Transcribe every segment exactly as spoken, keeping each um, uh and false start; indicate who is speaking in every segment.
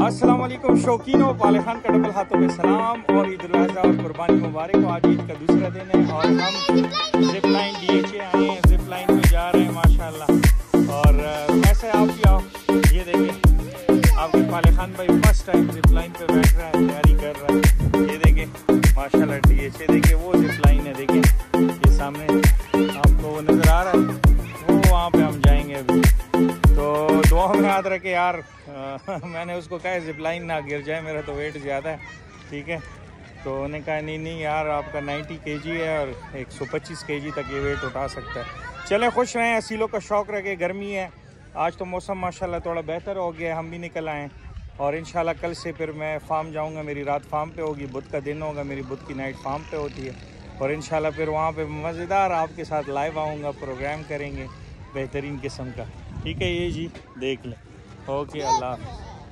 Speaker 1: अस्सलाम वालेकुम शौकीनों, पाले खान का डबल हाथों में सलाम और ईद उल अज़हा और कुर्बानी मुबारक हो। आज ईद का दूसरा दिन है और हम zip line D H A आए हैं, जिप लाइन में जा रहे हैं माशाल्लाह। और वैसे आप भी आओ, ये देखें आपके पाले खान भाई फर्स्ट टाइम जिप लाइन पे बैठ रहा है, तैयारी कर रहा है। ये देखें माशाल्लाह डी एच ए, देखें वो जिप लाइन है, देखें ये सामने आपको वो नज़र आ रहा है, वो वहाँ पे हम जाएंगे अभी। तो दुआ में याद रखे यार, आ, मैंने उसको कहा जिप लाइन ना गिर जाए, मेरा तो वेट ज़्यादा है, ठीक है। तो उन्होंने कहा नहीं नहीं यार आपका नब्बे केजी है और एक सौ पच्चीस केजी तक ये वेट उठा सकता है। चलें खुश रहें, असीलों का शौक़ रखे। गर्मी है, आज तो मौसम माशाल्लाह थोड़ा बेहतर हो गया, हम भी निकल आए और इंशाल्लाह कल से फिर मैं फार्म जाऊँगा। मेरी रात फार्म पे होगी, बुध का दिन होगा, मेरी बुध की नाइट फार्म पे होती है और इंशाल्लाह फिर वहाँ पे मज़ेदार आपके साथ लाइव आऊँगा, प्रोग्राम करेंगे बेहतरीन किस्म का, ठीक है। ये जी देख लें, ओके अल्लाह।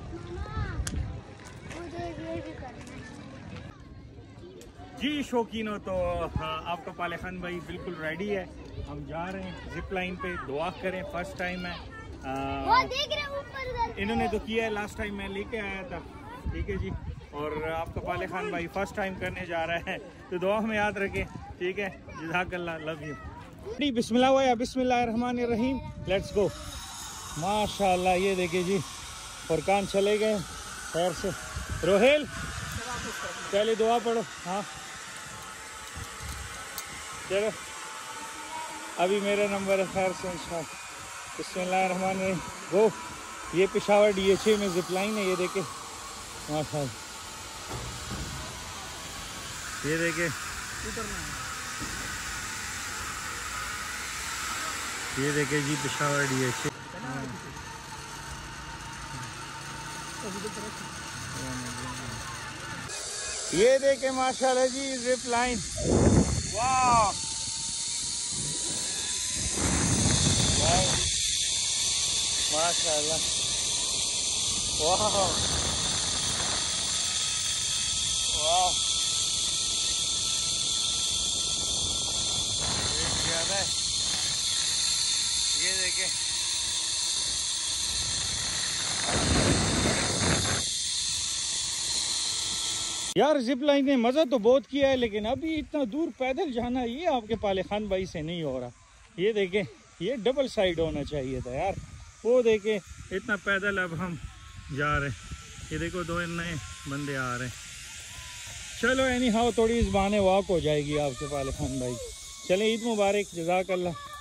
Speaker 1: जी शौकीनों, तो हाँ आपका पाले खान भाई बिल्कुल रेडी है, हम जा रहे हैं जिप लाइन पे। दुआ करें, फर्स्ट टाइम है। आ, इन्होंने तो किया है, लास्ट टाइम मैं लेके आया था, ठीक है जी। और आपका पाले खान भाई फर्स्ट टाइम करने जा रहा है, तो दुआ में याद रखें, ठीक है। जज़ाकल्लाह, लव यू। बिस्मिल्लाह हुआ, बिस्मिल्लाहिर्रहमानिर्रहीम, लेट्स गो। माशाल्लाह ये देखिए जी, फुरकान चले गए खैर से। रोहेल पहले दुआ पढ़ो। हाँ चलो, अभी मेरा नंबर है खैर से इंशाल्लाह। बिस्मिल्लाहिर्रहमानिर्रहीम, गो। ये पेशावर डी एच ए में जिप लाइन है, ये देखे माशाल्लाह, ये देखे, ये देखे जी पेशावर डी एच ए। ये देखे माशाल्लाह जी जिप लाइन, वाह माशाल्लाह, वाह वाह, ज्यादा है, ये देखे यार जिप लाइन ने मज़ा तो बहुत किया है, लेकिन अभी इतना दूर पैदल जाना ये आपके पाले खान भाई से नहीं हो रहा। ये देखें, ये डबल साइड होना चाहिए था यार, वो देखें इतना पैदल अब हम जा रहे हैं। ये देखो दो नए बंदे आ रहे हैं। चलो एनी हाउ थोड़ी इस बहाने वॉक हो जाएगी आपके पाले खान भाई। चलें, ईद मुबारक, जज़ाकल्लाह।